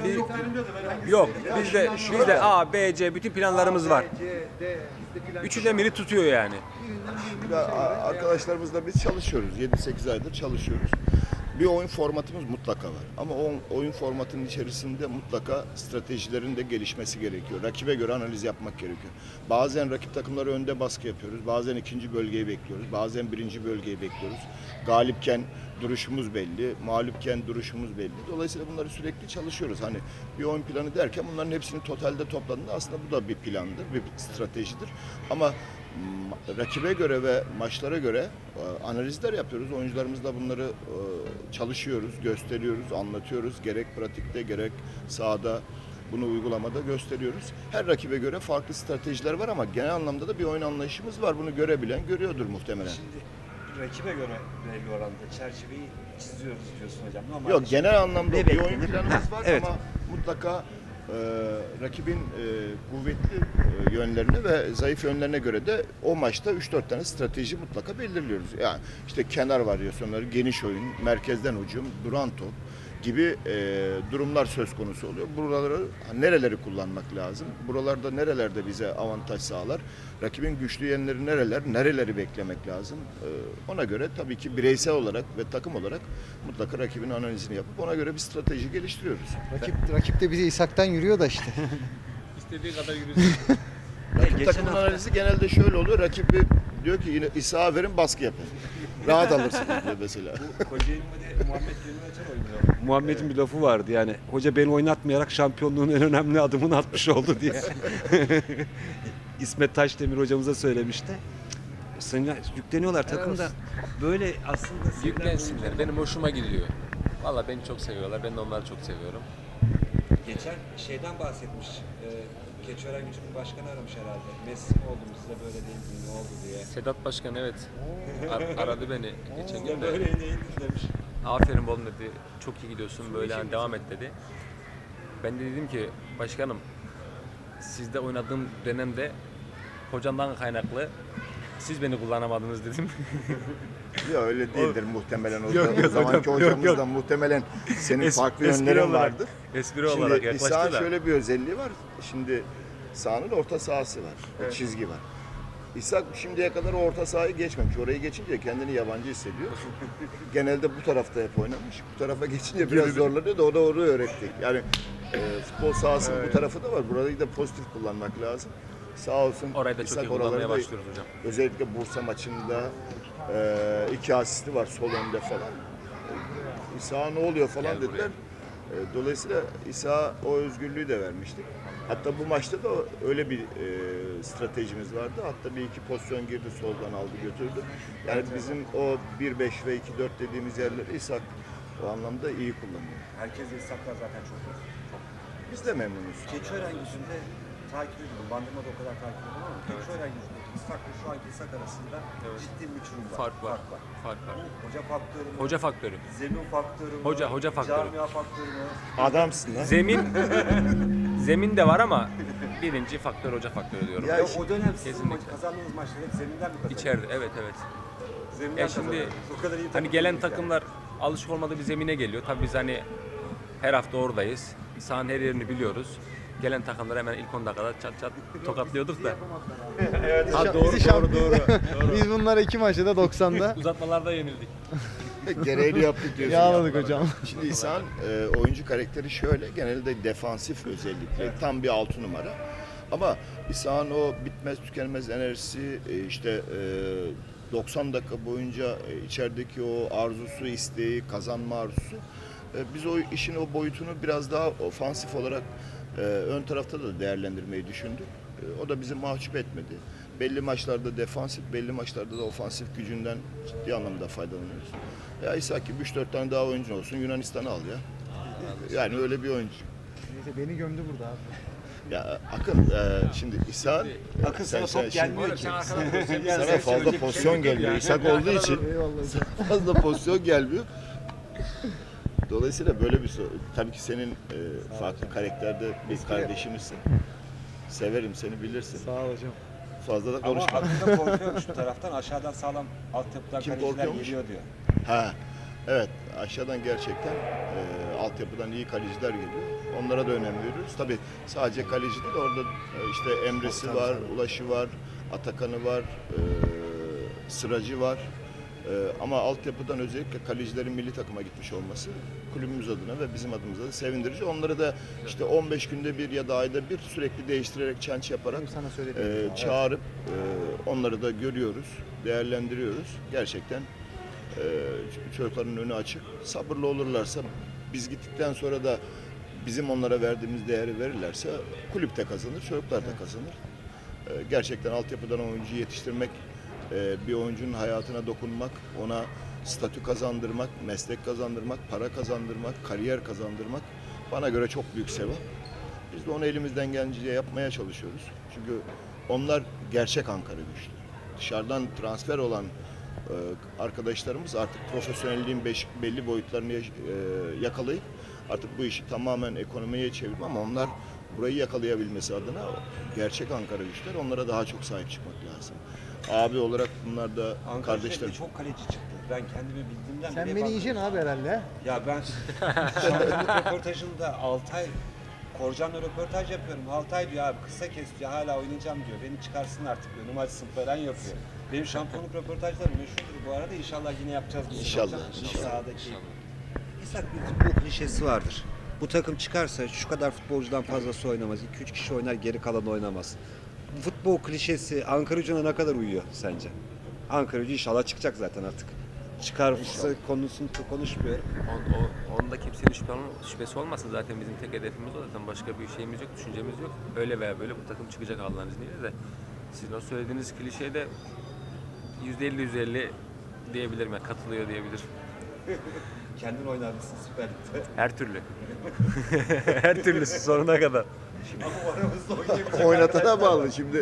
yok. Bizde A, B, C bütün planlarımız var. Üçü de biri tutuyor yani. Ya, arkadaşlarımızla biz çalışıyoruz. 7-8 aydır çalışıyoruz. Bir oyun formatımız mutlaka var. Ama o oyun formatının içerisinde mutlaka stratejilerin de gelişmesi gerekiyor. Rakibe göre analiz yapmak gerekiyor. Bazen rakip takımları önde baskı yapıyoruz. Bazen ikinci bölgeyi bekliyoruz. Bazen birinci bölgeyi bekliyoruz. Galipken duruşumuz belli, mağlupken duruşumuz belli. Dolayısıyla bunları sürekli çalışıyoruz. Hani bir oyun planı derken bunların hepsini totalde topladığında aslında bu da bir plandır, bir stratejidir. Ama rakibe göre ve maçlara göre analizler yapıyoruz. Oyuncularımızla bunları çalışıyoruz, gösteriyoruz, anlatıyoruz. Gerek pratikte gerek sahada bunu uygulamada gösteriyoruz. Her rakibe göre farklı stratejiler var ama genel anlamda da bir oyun anlayışımız var. Bunu görebilen görüyordur muhtemelen. Şimdi rakibe göre belli oranda çerçeveyi çiziyoruz diyorsun hocam. Normalde Yok, genel anlamda ne bir oyun beklenir? planımız var Evet. ama mutlaka rakibin kuvvetli yönlerine ve zayıf yönlerine göre de o maçta 3-4 tane strateji mutlaka belirliyoruz. Yani işte kenar varyasyonları, geniş oyun, merkezden hücum, duran top gibi durumlar söz konusu oluyor. Buraları nereleri kullanmak lazım? Buralarda nerelerde bize avantaj sağlar? Rakibin güçlü yönleri nereleri beklemek lazım? Ona göre tabii ki bireysel olarak ve takım olarak mutlaka rakibin analizini yapıp ona göre bir strateji geliştiriyoruz. Rakip de bize İshak'tan yürüyor da işte. İstediği kadar yürüsün. Rakip takımın analizi genelde şöyle oluyor. Rakibi diyor ki yine İsa verin, baskı yapın. Rahat alırsınız diyor mesela. Kocaeli'nin Muhammed Gönül oynuyor. Muhammed'in bir lafı vardı yani, hoca beni oynatmayarak şampiyonluğun en önemli adımını atmış oldu diye. İsmet Taşdemir hocamıza söylemişti. Sana yükleniyorlar takımda. Böyle aslında Yüklensinler. Benim hoşuma gidiyor. Valla beni çok seviyorlar. Ben de onları çok seviyorum. geçen şeyden bahsetmiş. Keçiören Gücü'nün başkanı aramış herhalde. Messi mi oldum size böyle değil mi, ne oldu diye. Sedat Başkan evet. Aradı beni geçen gün de. Böyle ineğin demiş. Aferin oğlum dedi. Çok iyi gidiyorsun böyle hani devam et dedi. Ben de dedim ki başkanım sizde oynadığım dönemde hocamdan kaynaklı siz beni kullanamadınız dedim. Ya öyle değildir muhtemelen. O Yok, yok, zamanki hocam, hocamızdan yok. muhtemelen senin farklı espri yönlerin olarak, vardır. Espri olarak Şimdi yaklaştı İsa'nın da. şöyle bir özelliği var. Şimdi sahanın orta sahası var. O çizgi var. İsa şimdiye kadar o orta sahayı geçmemiş. Orayı geçince kendini yabancı hissediyor. Genelde bu tarafta hep oynamış. Bu tarafa geçince biraz zorlanıyor da o da orayı öğrettik. Yani futbol sahasının bu tarafı da var. Burayı da pozitif kullanmak lazım. Sağ olsun. Orayı da çok İshak iyi kullanmaya oraları da- başlıyoruz hocam. Özellikle Bursa maçında 2 asisti var sol önde falan. İsa ne oluyor falan Gel dediler. Dolayısıyla İsa o özgürlüğü de vermiştik. Hatta bu maçta da öyle bir stratejimiz vardı. Hatta bir iki pozisyon girdi, soldan aldı götürdü. Yani bizim o 1-5 ve 2-4 dediğimiz yerleri İshak o anlamda iyi kullanıyor. Herkes İshak'la zaten çok iyi. Biz de memnunuz. Keçiören Gücü'nde takip ediyorum. Bandırma'da o kadar takip ediyorum ama Keçiören Gücü'ndeki İshak'la şu anki İshak arasında Evet. ciddi bir uçurum var. Fark var. Fark var. Hoca faktörü mü? Hoca faktörü. Zemin faktörü mü? Hoca faktörü. Camia faktörü mü? Adamsın lan. Zemin de var ama birinci faktör hoca faktörü diyorum. Ya o dönem sizin Kesinlikle. kazandığınız maçlar hep zeminden mi kazandınız? İçeride evet. Zeminden Ya şimdi kazandınız. O kadar iyi hani takım gelen değiliz yani. takımlar alışık olmadığı bir zemine geliyor. Tabii biz hani her hafta oradayız. Sahanın her yerini biliyoruz. Gelen takımlar hemen ilk 10 dakikada çat çat tokatlıyorduk da. Ha, doğru. Biz bunlara 2 maçta da 90'da Uzatmalarda yenildik. Gereğini yaptık diyorsun. yağladık ya. hocam. Şimdi İhsan oyuncu karakteri şöyle, genelde defansif özellikle, tam bir 6 numara. Ama İhsan o bitmez tükenmez enerjisi, 90 dakika boyunca içerideki o arzusu, isteği, kazanma arzusu, biz o işin o boyutunu biraz daha ofansif olarak ön tarafta da değerlendirmeyi düşündük. O da bizi mahcup etmedi. Belli maçlarda defansif, belli maçlarda da ofansif gücünden ciddi anlamda faydalanıyoruz. Ya İshak gibi 3-4 tane daha oyuncu olsun, Yunanistan'ı al ya. Yani öyle bir oyuncu. Neyse beni gömdü burada abi. Ya Akın, şimdi İshak... Akın sana top gelmiyor ki. Sana fazla pozisyon gelmiyor. İshak olduğu için Eyvallah. fazla pozisyon gelmiyor. Dolayısıyla böyle bir tabii ki senin farklı karakterde bir kardeşimizsin. Severim seni, bilirsin. Sağ ol hocam. Fazla da Ama konuşma. Akın da korkuyor şu taraftan. Aşağıdan sağlam altyapıdan Kim kaleciler korkuyormuş? geliyor diyor. Ha, evet, aşağıdan gerçekten altyapıdan iyi kaleciler geliyor. Onlara da önem veriyoruz. Tabii sadece kaleci değil, orada işte Emre'si var, Ulaş'ı var, Atakan'ı var, Sıracı var. Ama altyapıdan özellikle kalecilerin milli takıma gitmiş olması kulübümüz adına ve bizim adımıza da sevindirici. Onları da işte 15 günde bir ya da ayda bir sürekli değiştirerek, change yaparak Sana söyledim. çağırıp onları da görüyoruz, değerlendiriyoruz. Gerçekten çocukların önü açık. Sabırlı olurlarsa, biz gittikten sonra da bizim onlara verdiğimiz değeri verirlerse kulüp de kazanır, çocuklar da kazanır. Gerçekten altyapıdan oyuncu yetiştirmek, bir oyuncunun hayatına dokunmak, ona statü kazandırmak, meslek kazandırmak, para kazandırmak, kariyer kazandırmak bana göre çok büyük sevap. Biz de onu elimizden gelince yapmaya çalışıyoruz. Çünkü onlar gerçek Ankara Güçlü. Dışarıdan transfer olan arkadaşlarımız artık profesyonelliğin belli boyutlarını yakalayıp artık bu işi tamamen ekonomiye çevirme, ama onlar burayı yakalayabilmesi adına gerçek Ankara Güçler, onlara daha çok sahip çıkmak lazım. Abi olarak bunlar da kardeşler. Çok kaleci çıktı. Ben kendimi bildiğimden Sen bile beni bakmıyorum. yiyeceksin abi herhalde. Ya ben şampiyonluk röportajında Altay Korcan'la röportaj yapıyorum. Altay diyor abi kısa kes diyor, hala oynayacağım diyor. Beni çıkarsın artık diyor. Numara açsın falan yapıyor. Benim şampiyonluk röportajlarım meşhurdur bu arada. İnşallah yine yapacağız. İnşallah, inşallah. Sahadaki. İshak bir futbol klişesi vardır. Bu takım çıkarsa şu kadar futbolcudan fazlası oynamaz. 2-3 kişi oynar, geri kalan oynamaz. Bu futbol klişesi Ankaragücü'ne ne kadar uyuyor sence? Ankaragücü inşallah çıkacak zaten artık. Çıkarsa konusunu konuşmuyorum. Onda kimsenin şüphesi olmasın, zaten bizim tek hedefimiz o, zaten başka bir şeyimiz yok, düşüncemiz yok. Öyle veya böyle bu takım çıkacak Allah'ın izniyle de. Sizin o söylediğiniz klişeye de %50 diyebilirim, yani katılıyor diyebilirim. Kendin oynar mısın Süper Lig'de? Her türlü. Her türlüsü sonuna kadar. Ama aramızda oynayabilecek Oynatana bağlı şimdi.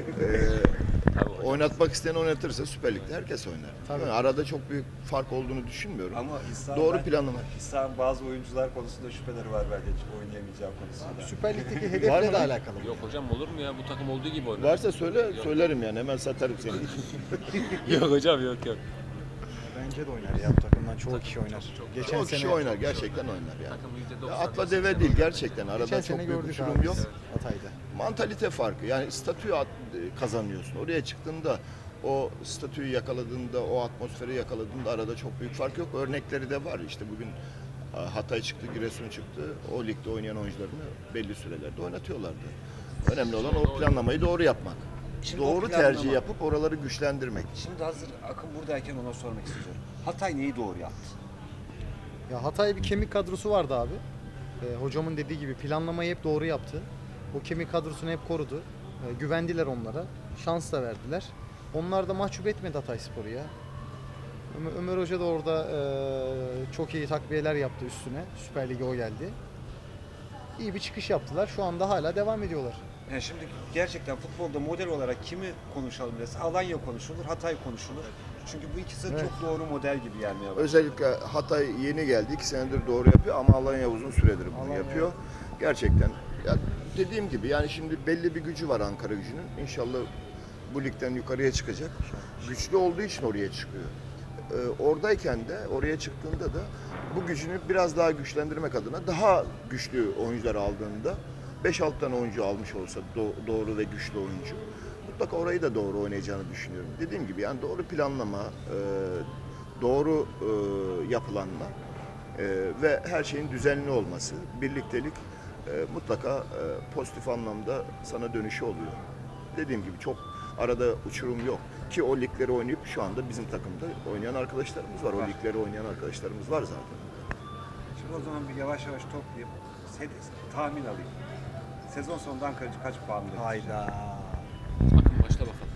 Tabii hocam. Oynatmak isteyen oynatırsa Süper Lig'de herkes oynar. Tabii. Yani arada çok büyük fark olduğunu düşünmüyorum. Ama Doğru planlama. İhsan bazı oyuncular konusunda şüpheleri var bence oynayamayacağı konusunda. Süper Lig'deki Var hedefle mı? de alakalı. Yok hocam, olur mu ya, bu takım olduğu gibi oynar. Varsa söyle, söylerim yani, hemen satarım seni. Yok hocam, yok. Bence de oynar ya bu takımdan çoğu kişi oynar. Geçen Çok sene kişi oynar, gerçekten oynar yani. Takım %90 Ya atla deve değil gerçekten, arada geçen çok sene büyük gördük uçurum abi yok. biz Hatay'da. Mantalite farkı, yani statüyü kazanıyorsun. Oraya çıktığında, o statüyü yakaladığında, o atmosferi yakaladığında arada çok büyük fark yok. Örnekleri de var. İşte bugün Hatay çıktı, Giresun çıktı. O ligde oynayan oyuncularını belli sürelerde oynatıyorlardı. Önemli olan o planlamayı doğru yapmak. Şimdi o Doğru planlama- tercih yapıp oraları güçlendirmek. Şimdi hazır Akın buradayken ona sormak istiyorum. Hatay neyi doğru yaptı? Ya Hatay bir kemik kadrosu vardı abi. Hocamın dediği gibi planlamayı hep doğru yaptı. O kemik kadrosunu hep korudu. Güvendiler onlara. Şans da verdiler. Onlar da mahcup etmedi Hatayspor'u ya. Ömer Hoca da orada çok iyi takviyeler yaptı üstüne. Süper Lig'e o geldi. İyi bir çıkış yaptılar. Şu anda hala devam ediyorlar. Yani şimdi gerçekten futbolda model olarak kimi konuşalım dese Alanya konuşulur, Hatay konuşulur. Çünkü bu ikisi Evet. çok doğru model gibi gelmeye başladı. Özellikle Hatay yeni geldi, 2 senedir doğru yapıyor ama Alanya uzun süredir bunu Alanya. yapıyor. Gerçekten ya dediğim gibi yani şimdi belli bir gücü var Ankara Gücü'nün. İnşallah bu ligden yukarıya çıkacak. Güçlü olduğu için oraya çıkıyor. Oradayken de oraya çıktığında da bu gücünü biraz daha güçlendirmek adına daha güçlü oyuncular aldığında 5-6 tane oyuncu almış olsa doğru ve güçlü oyuncu mutlaka orayı da doğru oynayacağını düşünüyorum. Dediğim gibi yani doğru planlama, doğru yapılanma ve her şeyin düzenli olması, birliktelik mutlaka pozitif anlamda sana dönüşü oluyor. Dediğim gibi çok arada uçurum yok. Ki o ligleri oynayıp şu anda bizim takımda oynayan arkadaşlarımız var. O ligleri oynayan arkadaşlarımız var zaten. Şimdi o zaman bir yavaş yavaş toplayıp tahmin alayım. Sezon sonunda Ankara'cı kaç puan verir? Hayda. Bakın başla bakalım.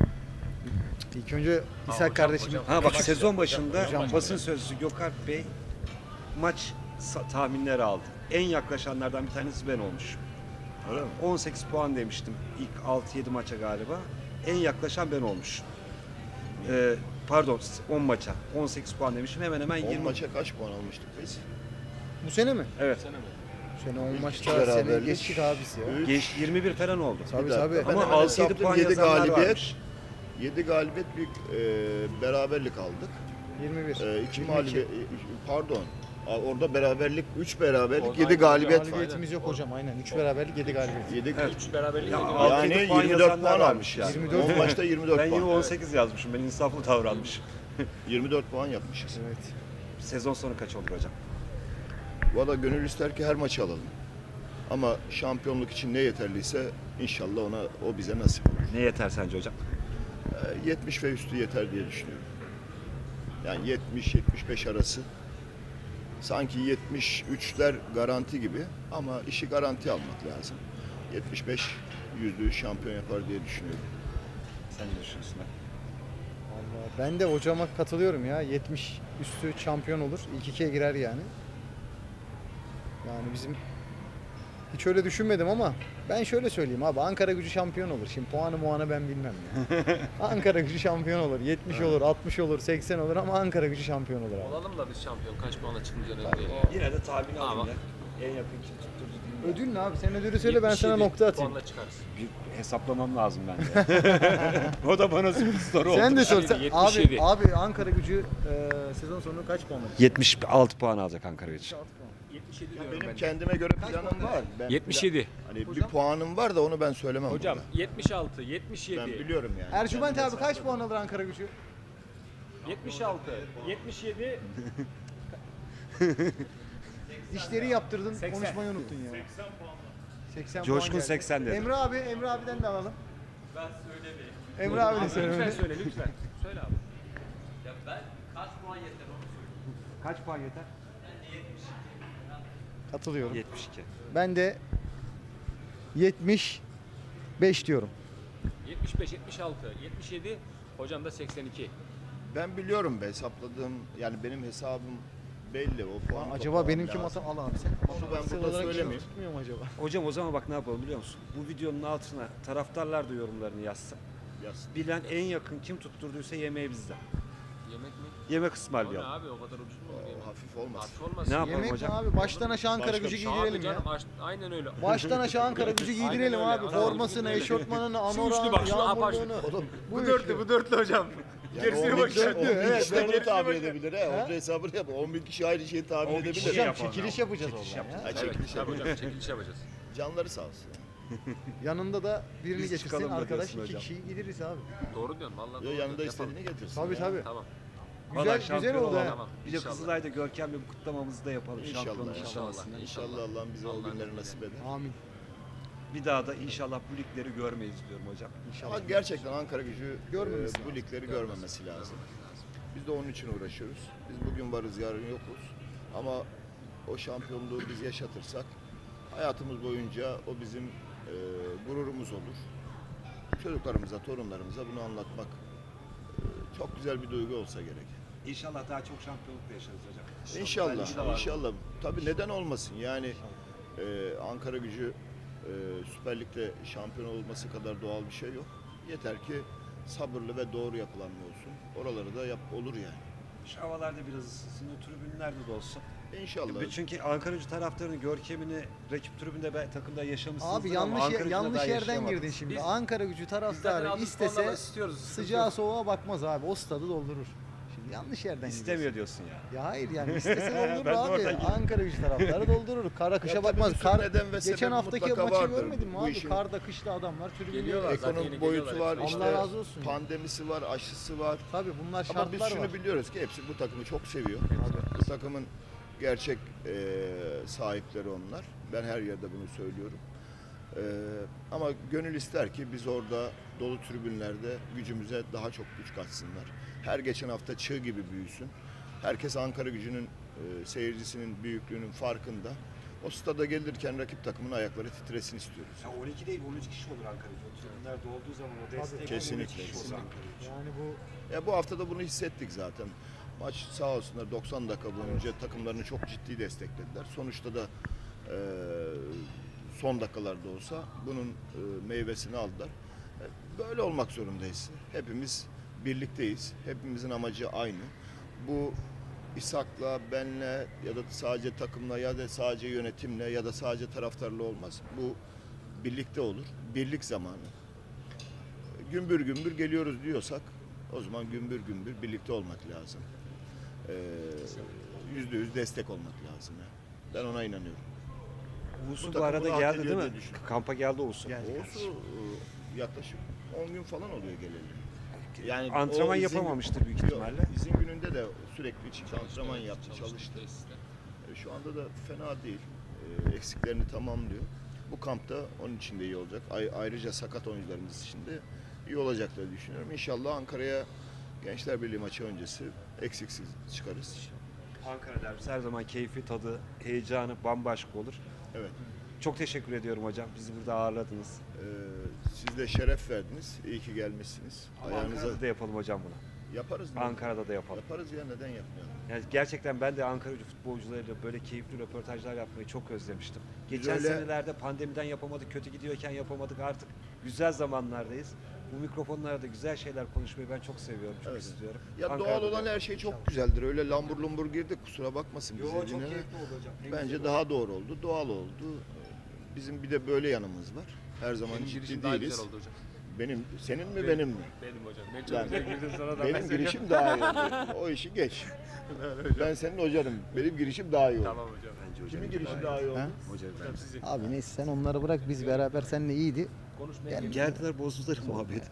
İlk önce İshak hocam, kardeşim. hocam. Ha bak Hocam, sezon başında hocam. basın sözcüsü Gökalp Bey maç tahminleri aldı. En yaklaşanlardan bir tanesi ben olmuşum. Öyle mi? 18 puan demiştim ilk 6-7 maça galiba. En yaklaşan ben olmuşum. Pardon 10 maça. 18 puan demişim. Hemen hemen 10 20 maça kaç puan almıştık biz? Bu sene mi? Evet. Bu sene 10 maçta beraberlik. sene geçtik abisi ya. Geç 21 falan oldu. Tabii Bir dakika. tabii. Ben Ama hemen 6-7 hesapladım. puan 7 yazanlar galibiyet, varmış. 7 galibiyet bir beraberlik aldık. 21. 2 22. mağlubiyet, pardon. Orada beraberlik, 3 beraberlik, Orada 7 aynı galibiyet var. Galibiyetimiz yok hocam aynen. 3 beraberlik 7 galibiyet. 7 Evet. 3 beraberlik Ya, yedi altı galibiyet. yedi yani puan 24 yazanlar puan varmış almış yani. yani. 24 10 maçta 24 Ben puan. yine 18 yazmışım. Ben insaflı davranmışım. 24 puan yapmışız. Evet. Sezon sonu kaç olur hocam? Valla gönül ister ki her maçı alalım. Ama şampiyonluk için ne yeterliyse inşallah o bize nasip olur. Ne yeter sence hocam? 70 ve üstü yeter diye düşünüyorum. Yani 70-75 arası. Sanki 73'ler garanti gibi ama işi garanti almak lazım. 75 %100 şampiyon yapar diye düşünüyorum. Sen ne düşünüyorsun? Vallahi ben de hocama katılıyorum ya. 70 üstü şampiyon olur. İlk ikiye girer yani. Yani bizim hiç öyle düşünmedim ama ben şöyle söyleyeyim abi. Ankara Gücü şampiyon olur. Şimdi puanı ben bilmem ya. Ankara Gücü şampiyon olur. 70 olur, 60 olur, 80 olur ama Ankara Gücü şampiyon olur abi. Olalım da biz şampiyon kaç puanla çıkınca ne diye. Yine de tahmin Ama- alayım ya. En yakın kim tutturdu diyeyim. Ödül ne abi? Sen ödülü söyle ben sana 77 nokta atayım. puanla çıkarız. Bir hesaplamam lazım bende. O da bana sürpriz soru oldu. Sen de sor. 77, Abi, 77. abi Ankara Gücü sezon sonu kaç puan alır? 76 puan alacak Ankara Gücü. 77 Ya diyorum benim ben. kendime göre planım var. Ben 77. hani bir puanım var da onu ben söylemem. Hocam burada. 76, 77. Ben biliyorum yani. Ercüment Kendim abi kaç puan alır Ankara Gücü? 76, 77, Dişleri yaptırdın, 80. konuşmayı unuttun ya. 80 Coşkun puan geldi. 80 dedi. Emre abiden de alalım. Ben söylemeyeyim. Emre abi de lütfen söyle. söyle lütfen. Söyle abi. Kaç puan yeter? Katılıyorum. 72. Ben de 75 diyorum. 75, 76, 77, hocam da 82. Ben biliyorum be hesapladığım yani benim hesabım belli o puan. Acaba benimki mata al abi sen. Onu ben Matematiksel burada olarak söylemeyeyim. Tutmuyor mu acaba? Hocam o zaman bak ne yapalım biliyor musun? Bu videonun altına taraftarlar da yorumlarını yazsın. Yazsın. Bilen en yakın kim tutturduysa yemeği bizden. Yemek mi? Yemek O ne ısmarlayalım. abi o kadar ucuz mu olur yemek? O hafif olmaz. Hafif olmaz. Ne yapalım Yemek mi hocam? abi? Baştan aşağı Ankara Başka Gücü bir şey. giydirelim Abi ya. canım, aynen öyle. Baştan aşağı Ankara Gücü giydirelim Aynen öyle. abi. Aynen Formasını, öyle. eşortmanını, Şu üçlü anoranı, bak, şunu yağmurluğunu. Oğlum Bu üçlü. bu dörtlü hocam. yani 10 bin kişi, 10 bin Evet, kişi de bunu gerisini tahmin boş ver. edebilir he. Onun hesabını yap. 10 bin kişi aynı şeyi tahmin 10 bin kişi edebilir. Hocam yapalım çekiliş ya. yapacağız Çekiliş oradan ya. Ha, Evet, çekiliş tabii yapacağız. hocam çekiliş yapacağız. Canları sağ olsun. Yanında da birini Biz getirsin çıkalım da arkadaş. diyorsun 2 hocam. kişiyi gideriz abi. Doğru diyorsun vallahi. Yo, doğru yanında diyorsun. istediğini getirsin. Tabii ya. tabii. Tamam. Vallahi Güzel şampiyon oldu olalım. ha. Tamam. Bir de İnşallah. Kızılay'da Görkem'le bir kutlamamızı da yapalım. İnşallah, Şampiyonluk inşallah. kutlamasını. İnşallah Allah'ım bize o Allah'ın günleri izniyle. nasip eder. Amin. Bir daha da inşallah bu ligleri görmeyiz diyorum hocam. Ama gerçekten Ankara Gücü Görmemesi bu lazım. ligleri görmemesi lazım. Biz de onun için uğraşıyoruz. Biz bugün varız, yarın yokuz. Ama o şampiyonluğu biz yaşatırsak hayatımız boyunca o bizim gururumuz olur. Çocuklarımıza, torunlarımıza bunu anlatmak çok güzel bir duygu olsa gerek. İnşallah daha çok şampiyonluk da yaşarız hocam. İnşallah, inşallah. Tabii neden olmasın? Yani Ankara Gücü Süper Lig'de şampiyon olması kadar doğal bir şey yok. Yeter ki sabırlı ve doğru yapılanma olsun. Oraları da olur yani. Şu havalarda biraz ısınsın, o tribünlerde de olsun. İnşallah. Çünkü Ankaragücü taraftarının görkemini rakip tribünde takımda yaşamışsınızdır Abi ama Ankaragücü'de yanlış daha yerden yaşayamadınız. girdin şimdi. Biz- Ankara-Gücü Biz zaten taraftarı aldığımız istese puanlarla istiyoruz. sıcağa soğuğa bakmaz abi. O stadı doldurur. Şimdi yanlış yerden İstemiyor diyorsun ya. gidiyorsun. Ya hayır yani istese doldurur Ben de abi. oradan girdim. Ankara-Gücü taraftarı doldurur. Kara kışa Ya bakmaz. tabii bir sürü neden ve Geçen sebebi haftaki mutlaka maçı vardır görmedin mi bu abi? işin. Karda kışta adamlar tribünde. Geliyorlar. zaten Ekonomik yine boyutu geliyorlar var, hepsi. Allah işte razı olsun. pandemisi var, aşısı var. Tabii bunlar Ama biz şartlar şunu var. biliyoruz ki hepsi bu takımı çok seviyor. Bu takımın gerçek sahipleri onlar. Ben her yerde bunu söylüyorum. Ama gönül ister ki biz orada dolu tribünlerde gücümüze daha çok güç katsınlar. Her geçen hafta çığ gibi büyüsün. Herkes Ankaragücü'nün seyircisinin büyüklüğünün farkında. O stada gelirken rakip takımın ayakları titresin istiyoruz. Ya 12 değil 13 kişi olur Ankara'da. O tribünler dolduğu zaman o destek Kesinlikle, 13 kişi olur kesinlikle. Ankara'da. Yani bu Ya bu hafta da bunu hissettik zaten. Maç sağ olsunlar 90 dakika boyunca takımlarını çok ciddi desteklediler. Sonuçta da son dakikalarda olsa bunun meyvesini aldılar. Böyle olmak zorundayız. Hepimiz birlikteyiz. Hepimizin amacı aynı. Bu İshak'la, benle ya da sadece takımla ya da sadece yönetimle ya da sadece taraftarla olmaz. Bu birlikte olur. Birlik zamanı. Gümbür gümbür geliyoruz diyorsak o zaman gümbür gümbür birlikte olmak lazım. %100 destek olmak lazım. Yani. Ben ona inanıyorum. Uğursu bu takım arada bunu hak geldi ediyor değil diye mi? düşünüyorum. Kampa geldi Uğursu. Oğuz'u yaklaşık 10 gün falan oluyor geleli. Yani Antrenman o yapamamıştır büyük ihtimalle. Yok, izin gününde de sürekli çıktı, antrenman yaptı, çalıştı. Şu anda da fena değil. Eksiklerini tamamlıyor. Bu kampta onun için de iyi olacak. Ayrıca sakat oyuncularımız için de iyi olacak diye düşünüyorum. İnşallah Ankara'ya Gençler Birliği maçı öncesi eksiksiz çıkarız. Ankara derbisi her zaman keyfi, tadı, heyecanı bambaşka olur. Evet. Çok teşekkür ediyorum hocam. Bizi burada ağırladınız. Siz de şeref verdiniz. İyi ki gelmişsiniz. Ama Ankara'da da yapalım hocam bunu. Yaparız mı? Ankara'da da yapalım. Yaparız ya, neden yapmayalım? Yani gerçekten ben de Ankara'cı futbolcularıyla böyle keyifli röportajlar yapmayı çok özlemiştim. Geçen öyle- senelerde pandemiden yapamadık, kötü gidiyorken yapamadık. Artık güzel zamanlardayız. Bu mikrofonlarda güzel şeyler konuşmayı ben çok seviyorum, çok Evet. istiyorum. Ya Ankara'da doğal da olan her şey çok güzeldir. Öyle lambur lumbur girdik, kusura bakmasın Yo, bize çok dinleyen. keyifli oldu hocam. Ne Bence güzel daha doğru oldu, doğal oldu. Bizim bir de böyle yanımız var. Her zaman Benim ciddi girişim daha değiliz. güzel oldu hocam. Benim, senin mi benim mi? Benim hocam. Ben çok Ben- güzel girdim sana da. Benim girişim daha iyi oldu. O işi geç. Ben senin hocanım. Benim girişim daha iyi oldu. Tamam hocam. Kimin girişi daha iyi oldu? Ha? Hocam Sizin. abi neyse sen onları bırak biz beraber seninle iyiydi. Konuşmaya geldiler bozdular muhabbeti.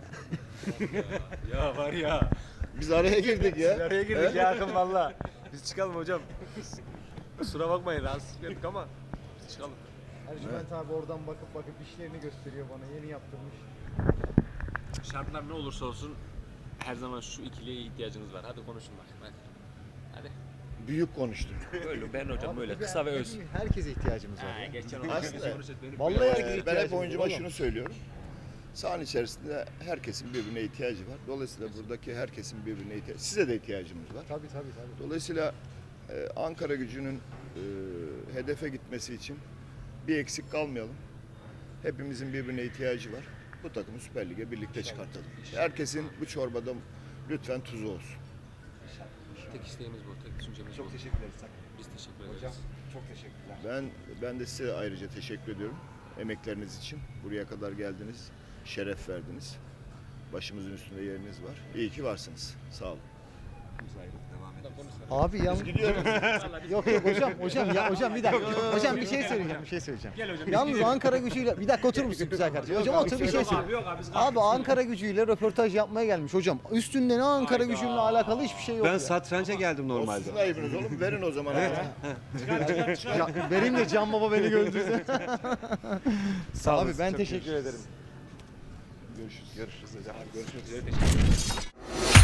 Ya var ya. Biz araya girdik ya. Araya girdik ya akın valla. Biz çıkalım hocam. Kusura bakmayın rahatsızlık ettik ama biz çıkalım. Ercüment abi oradan bakıp işlerini gösteriyor bana. Yeni yaptırmış. Şartlar ne olursa olsun her zaman şu ikiliye ihtiyacınız var. Hadi konuşun bak. Hadi. Büyük konuştun. Böyle ben hocam Abi böyle bir de kısa ve öz. Herkese ihtiyacımız var. ya. Geçen Aslında- Vallahi herkese Ben hep ihtiyacımız var oyuncuma oğlum. şunu söylüyorum. Sahanın içerisinde herkesin birbirine ihtiyacı var. Dolayısıyla buradaki herkesin birbirine ihtiyacı. Size de ihtiyacımız var. Tabii. Dolayısıyla Ankara Gücü'nün hedefe gitmesi için bir eksik kalmayalım. Hepimizin birbirine ihtiyacı var. Bu takımı Süper Lig'e birlikte çıkartalım. Herkesin bu çorbada lütfen tuzu olsun. Tek isteğimiz bu. Tek düşüncemiz bu. Çok teşekkür ederiz. Biz teşekkür ederiz. Hocam çok teşekkürler. Ben de size ayrıca teşekkür ediyorum. Emekleriniz için. Buraya kadar geldiniz. Şeref verdiniz. Başımızın üstünde yeriniz var. İyi ki varsınız. Sağ olun. Devam edelim. Abi yan... yok hocam bir dakika. Hocam bir şey söyleyeceğim. Gel hocam. Yalnız Ankara gücüyle bir dakika oturur musun güzel kardeşim? Hocam otur bir şey söyle. Abi Ankara gücüyle röportaj yapmaya gelmiş hocam. Üstünde ne Ankara gücüyle alakalı hiçbir şey yok Ben ya. satranca geldim O normalde. sizin ayıbınız oğlum. Verin o zaman. Ya, benim de Can Baba beni gördüyse. Sağ Abi olasın, ben çok teşekkür ederim. Görüşürüz. Görüşürüz hocam. Görüşmek üzere. Teşekkür ederiz.